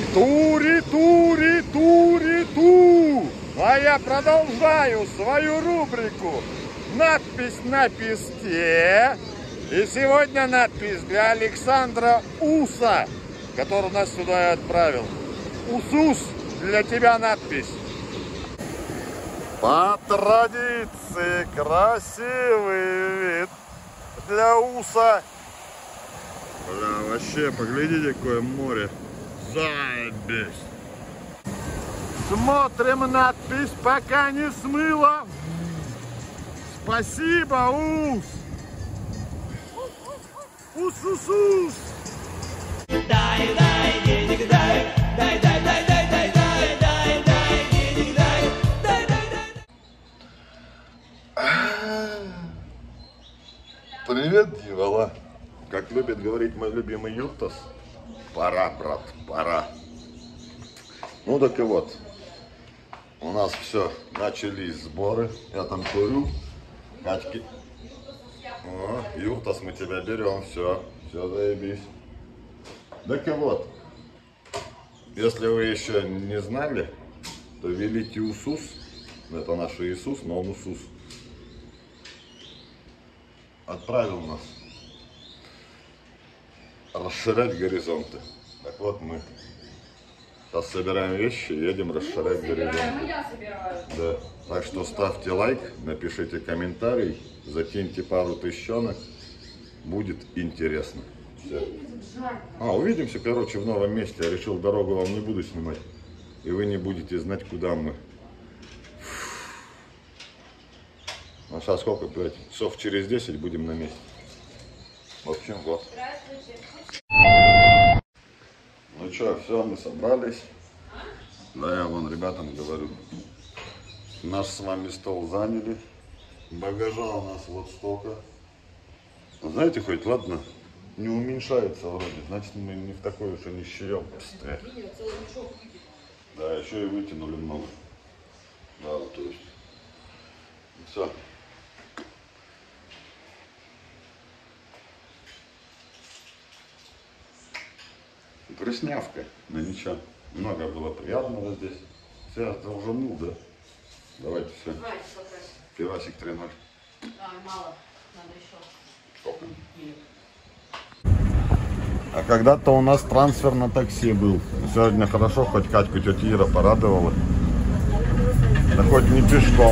Тури, тури, тури, ту. А я продолжаю свою рубрику «Надпись на песке». И сегодня надпись для Александра Уса, который нас сюда и отправил. Усус, для тебя надпись. По традиции красивый вид для Уса. Бля, вообще, поглядите, какое море. Заебись. Смотрим надпись, пока не смыло. Спасибо, Ус. Ус-ус-ус. Дай, дай, денег, дай, дай, дай, дай, дай, дай, дай, дай, дай, денег, дай, дай, дай, дай. Привет, дьявола. Как любит говорить мой любимый Юртас, пора, брат, пора. Ну так и вот, у нас все, начались сборы, я там курю, Катьки. О, Юртас, мы тебя берем, все заебись. Так и вот, если вы еще не знали, то великий Усус, это наш Иисус, но он Усус, отправил нас расширять горизонты. Так вот, мы сейчас собираем вещи и едем расширять горизонты. Да. Так что ставьте лайк, напишите комментарий, закиньте пару тысячонок, будет интересно. Все. Увидимся, короче, в новом месте. Я решил, дорогу вам не буду снимать, и вы не будете знать, куда мы. Ну, сейчас сколько, блядь, часов через 10 будем на месте. В общем, вот. Ну что, все, мы собрались. Да, я вон ребятам говорю. Наш с вами стол заняли. Багажа у нас вот столько. Знаете, хоть ладно, не уменьшается вроде. Значит, мы не в такой уж и нищеёмстве. Да, еще и вытянули много. Да, вот, то есть. Все. Грустнявка, но ничего, много было приятного здесь. Все, это уже да? Давайте все. Пивасик 3-0. Мало, надо еще. Сколько? А когда-то у нас трансфер на такси был. Сегодня хорошо, хоть Катьку тетя Ира порадовала. Да хоть не пешком.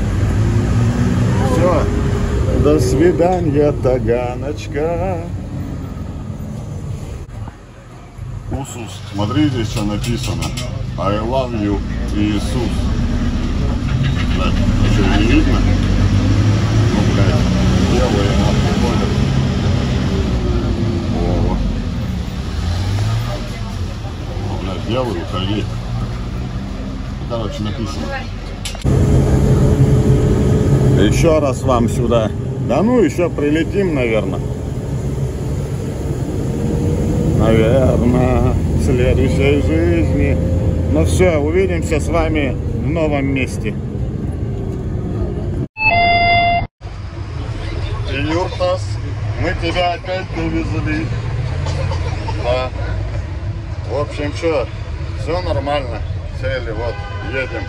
Все, до свидания, Таганочка. Усус, смотри, здесь что написано. I love you, Иисус. Блядь, что, не видно? Ну, блядь, белые нахуй ходят. О. Ну, блядь, белый, уходи. Короче, написано. Еще раз вам сюда. Да ну, еще прилетим, наверное. Наверное, в следующей жизни. Ну все, увидимся с вами в новом месте. Юртас, мы тебя опять довезли. Да. В общем, что, все нормально. Сели, вот, едем.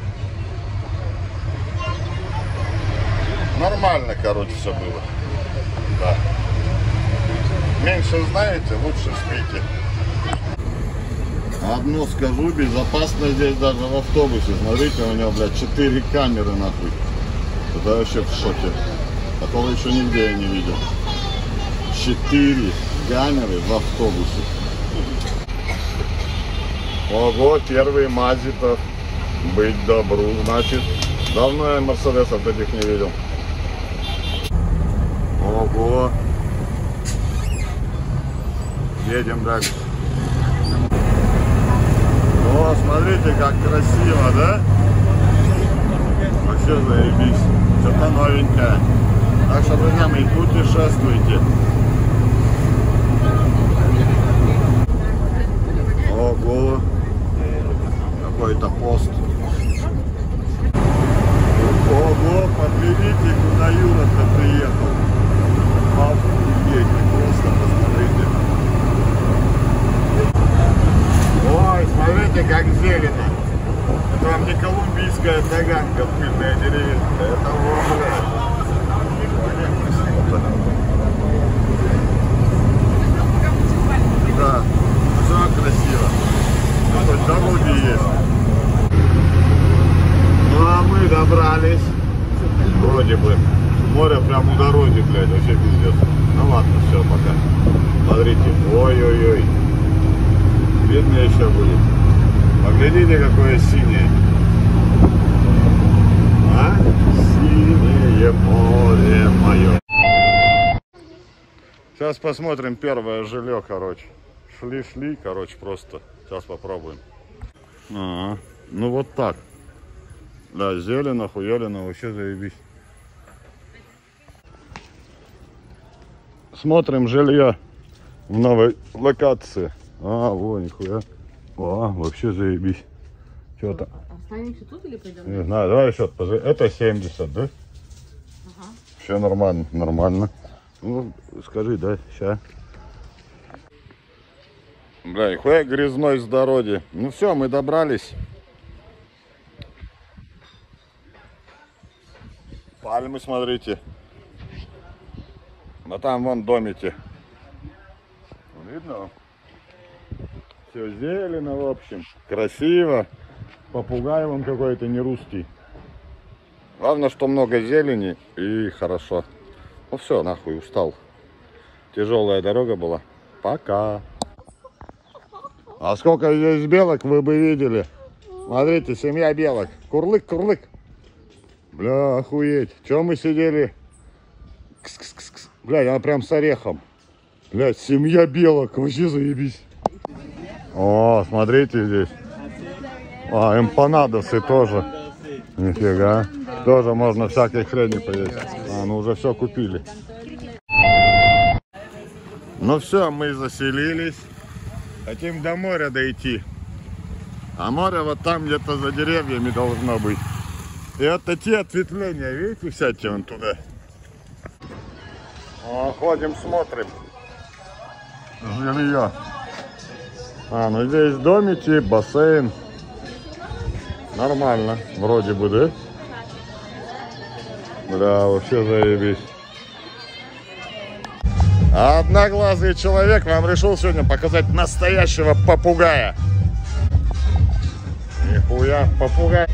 Нормально, короче, все было. Да. Меньше знаете, лучше спите. Одно скажу, безопасно здесь даже в автобусе. Смотрите, у него, блядь, 4 камеры нахуй. Это вообще в шоке. Такого еще нигде я не видел. 4 камеры в автобусе. Ого, первый Мазитов. Быть добру, значит. Давно я Мерседесов таких не видел. Ого. Едем дальше. О, смотрите, как красиво, да? Вообще заебись. Что-то новенькое. Так что, друзья мои, путешествуйте. Ого. Какой-то пост. Ого, поглядите, куда Юра-то приехал. Охуеть, просто посмотрите. О, Узкая таганка, пыльная деревенька. Это вот, блядь. Да, все красиво. Хоть дороги есть. Ну а мы добрались. Вроде бы. Море прямо у дороги, блядь, вообще пиздец. Ну ладно, все, пока. Смотрите. Ой-ой-ой. Видно еще будет. Поглядите, какое синее. А? Синее море мое. Сейчас посмотрим первое жилье, короче. Шли, короче, просто. Сейчас попробуем. Ага. Ну вот так. Да, зелено, хуелено, вообще заебись. Смотрим жилье в новой локации. А, во, нихуя. О, вообще заебись. Что-то. Останемся тут или пойдем? Не знаю, давай еще. Это 70, да? Ага. Все нормально, нормально. Ну, скажи, да, ща. Бля, нихуя грязной с дороги. Ну все, мы добрались. Пальмы, смотрите. А там вон домики. Видно? Все зелено, в общем. Красиво. Попугай вон какой-то не русский. Главное, что много зелени и хорошо. Ну все, нахуй, устал. Тяжелая дорога была. Пока. А сколько здесь белок, вы бы видели. Смотрите, семья белок. Курлык, курлык. Бля, охуеть. Че мы сидели? Кс-кс-кс-кс. Бля, она прям с орехом. Бля, семья белок. Вообще заебись. О, смотрите здесь. А, эмпанадосы тоже. Нифига. Тоже можно всякой хрени поесть. А, ну уже все купили. Ну все, мы заселились. Хотим до моря дойти. А море вот там где-то за деревьями должно быть. И это те ответвления, видите, сядьте вон туда. О, ходим, смотрим. Жилье. А, ну здесь домики, бассейн. Нормально, вроде бы, да? Бля, вообще заебись. А одноглазый человек вам решил сегодня показать настоящего попугая. Нихуя, попугай.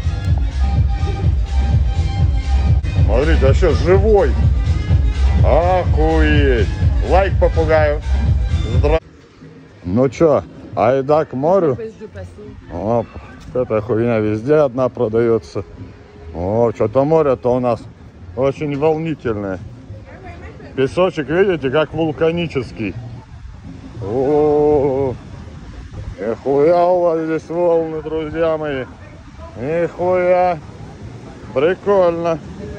Смотрите, вообще живой. Охуеть. Лайк попугаю. Ну чё, айда к морю? Оп, эта хуйня везде одна продается. О, что-то море-то у нас очень волнительное. Песочек, видите, как вулканический. О, нихуя у вас здесь волны, друзья мои. Нихуя. Прикольно.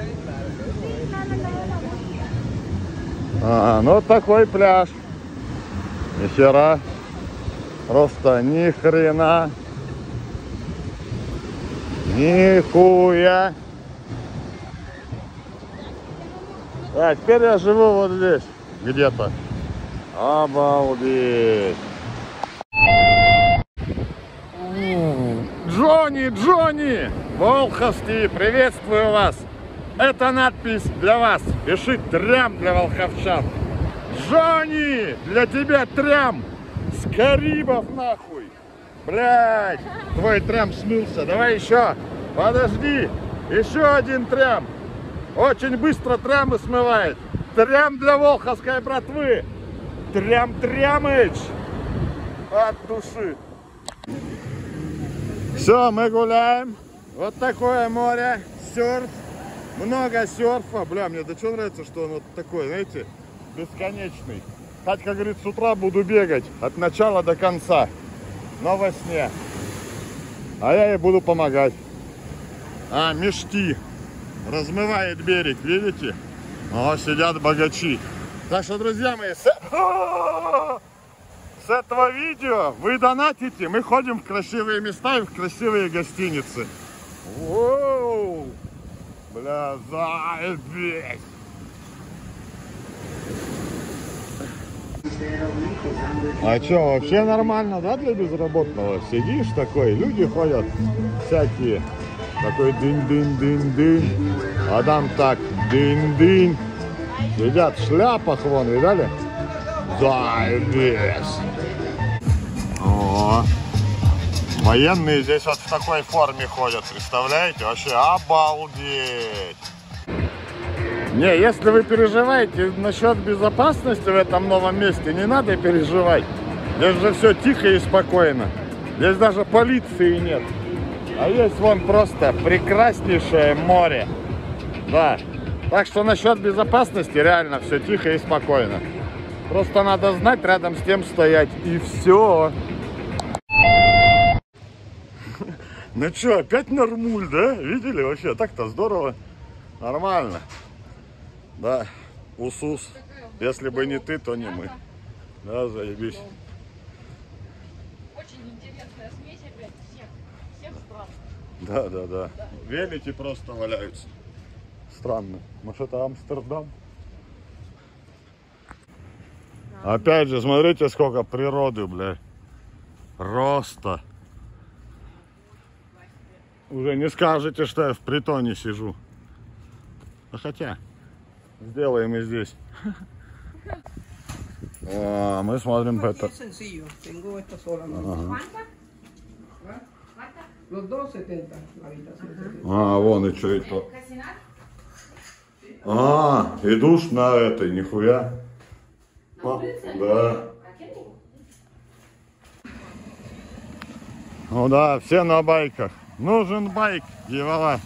А, ну такой пляж. Нихера. Просто ни хрена. Нихуя. А, теперь я живу вот здесь, где-то. Обалдеть. Джонни, Джонни! Волховский, приветствую вас! Это надпись для вас. Пиши трям для волховчан. Джонни, для тебя трям. С Карибов нахуй. Блядь, твой трям смылся. Давай еще. Подожди. Еще один трям. Очень быстро трямы смывает. Трям для волховской братвы. Трям-трямыч. От души. Все, мы гуляем. Вот такое море. Серф. Много серфа. Бля, мне до чего нравится, что он вот такой, знаете, бесконечный. Хоть, как говорит, с утра буду бегать от начала до конца. Но во сне. А я ей буду помогать. А, мешки. Размывает берег, видите? О, сидят богачи. Так что, друзья мои, с этого видео вы донатите. Мы ходим в красивые места и в красивые гостиницы. Воу! Бля, заебись! А что, вообще нормально, да, для безработного? Сидишь такой, люди ходят всякие. Такой дынь-дынь-дынь-дынь. А там так дынь-дынь. Сидят в шляпах, вон, видали? Заебись. О, военные здесь вот в такой форме ходят, представляете? Вообще обалдеть. Не, если вы переживаете насчет безопасности в этом новом месте, не надо переживать. Здесь же все тихо и спокойно. Здесь даже полиции нет. А есть вон просто прекраснейшее море. Да. Так что насчет безопасности реально все тихо и спокойно. Просто надо знать, рядом с тем стоять. И все. Ну что, опять нормуль, да? Видели вообще? Так-то здорово. Нормально. Да, Усус. Если бы не ты, то не мы. Да, заебись. Очень интересная смесь опять всех стран. Да, да, да. Велики просто валяются. Странно. Может, это Амстердам? Опять же, смотрите, сколько природы, бля. Роста. Уже не скажете, что я в притоне сижу. А хотя, сделаем и здесь. О, мы смотрим это. Es sencillo, tengo esta sola. ¿No? Los dos 70, la habitación 70. А, вон и что это. А, и душ на этой, нихуя. Да. Ну да, все на байках. Нужен байк, дьявола.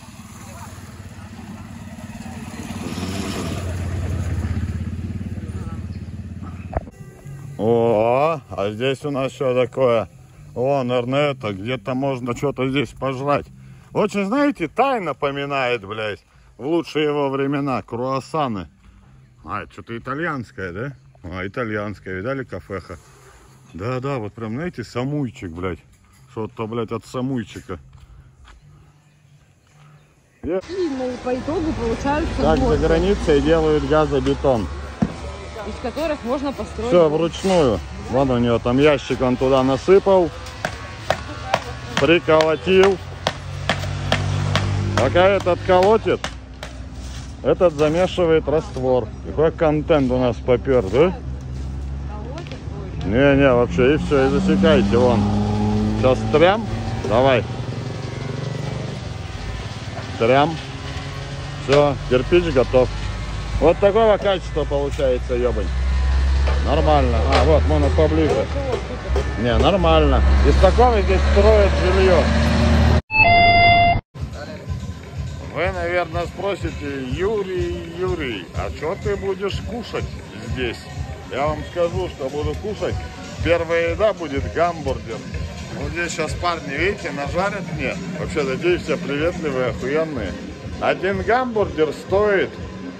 О, а здесь у нас что такое? О, наверное, это где-то можно что-то здесь пожрать. Очень, знаете, Тай напоминает, блядь, в лучшие его времена круассаны. А, это что-то итальянское, да? А, итальянское, видали, кафеха? Да-да, вот прям, знаете, самуйчик, блядь. Что-то, блядь, от самуйчика. И по итогу получаются Так блоки, за границей делают газобетон. из которых можно построить. Все вручную. Вон у него там ящик, он туда насыпал, приколотил. Пока этот колотит, этот замешивает раствор. Какой контент у нас попер, да? Не-не, вообще, и все, и засекайте, вон. Сейчас трям, давай. Трям. Все, кирпич готов. Вот такого качества получается, ебань. Нормально. А, вот, можно поближе. Не, нормально. Из такого здесь строят жилье. Вы, наверное, спросите: Юрий, а что ты будешь кушать здесь? Я вам скажу, что буду кушать. Первая еда будет гамбургер. Вот здесь сейчас парни, видите, нажарят мне. Вообще, такие все приветливые, охуенные. Один гамбургер стоит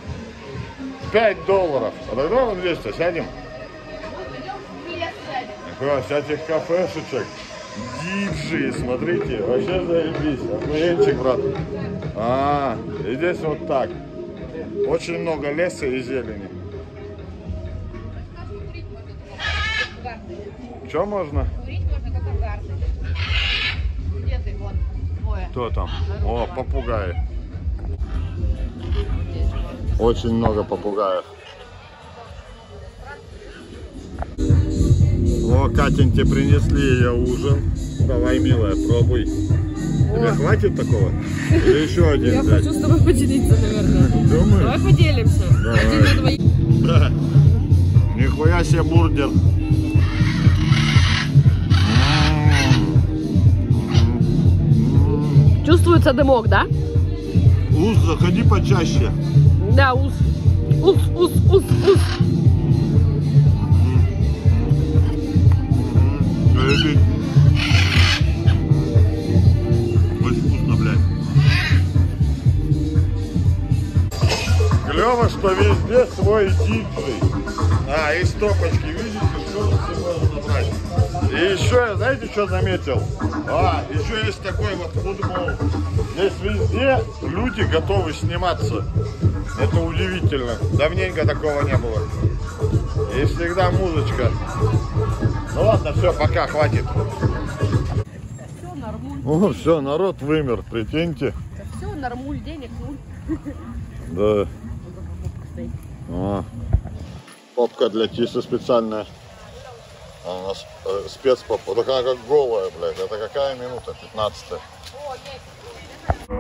$5. А тогда вот здесь-то сядем. Такое, всяких кафешечек. Диджи, смотрите, вообще заебись. Охуенчик, брат. А, и здесь вот так. Очень много леса и зелени. Что можно? Курить можно как в гарде. Где ты? Вон. Двое. Кто там? О, попугаи. Очень много попугаев. О, Катеньке принесли ее ужин. Давай, милая, пробуй. Тебе хватит такого? Или еще один Я взять? хочу с тобой поделиться, наверное. Думаешь? Давай поделимся. Давай. Один на двоих. Да. Нихуя себе бургер. Чувствуется дымок, да? Ус, заходи почаще. Да, ус. Ус. Заебись. Очень вкусно, блядь. Клево, что везде свой диджей. А, и стопочки, видите, что можно брать. И еще, знаете, что заметил? А, еще есть такой вот футбол. Здесь везде люди готовы сниматься. Это удивительно. Давненько такого не было. И всегда музычка. Ну ладно, все, пока, хватит. О, все, народ вымер, прикиньте. Все, нормуль, денег, нуль. Да. О. Попка для Тисы специальная. А у нас спецпопка. Вот такая как голая, блядь. Это какая минута? 15-я.